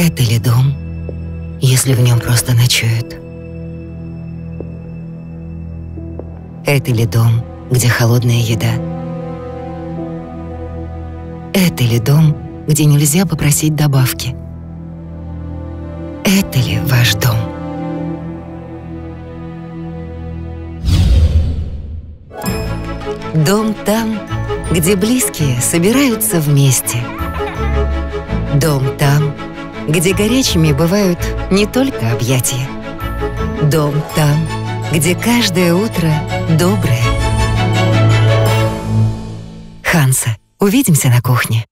Это ли дом, если в нем просто ночуют? Это ли дом, где холодная еда? Это ли дом, где нельзя попросить добавки? Это ли ваш дом? Дом там, где близкие собираются вместе. Дом там, где горячими бывают не только объятия. Дом там, где каждое утро доброе. Ханса. Увидимся на кухне.